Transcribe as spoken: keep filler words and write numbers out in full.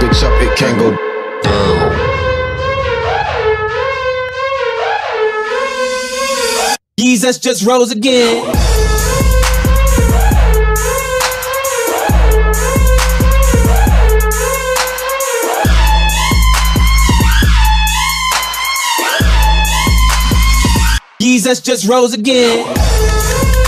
bitch up, it can go down. Jesus just rose again. Jesus just rose again.